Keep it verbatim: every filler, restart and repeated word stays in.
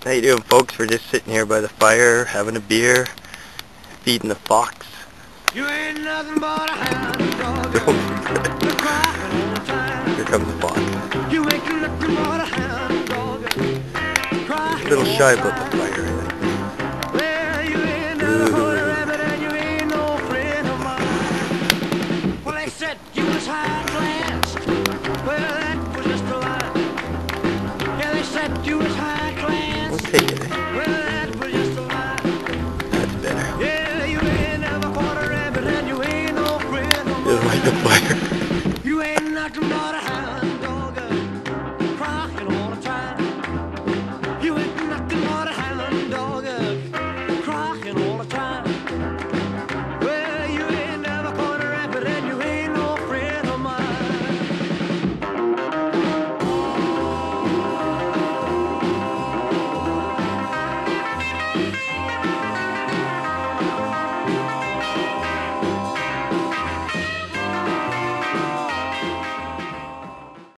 How you doing, folks? We're just sitting here by the fire, having a beer, feeding the fox. You ain't nothing but a hound dog. Here comes the fox. You ain't nothing but a hound dog. He's a little shy about the fire, I think. Well, you ain't never heard a rabbit and you ain't no friend of mine. Well, they said you was high class. Well, that was just a lie. Yeah, they said you was high class. We'll take it. Well, that was just a lie. That's better. Yeah, you ain't never caught a rabbit and you ain't no friend of mine. Just like the fire. You ain't nothing but a hound dog, crying all the time. You ain't nothing but a hound dog, crying all the time. Well, you ain't never caught a rabbit and you ain't no friend of mine.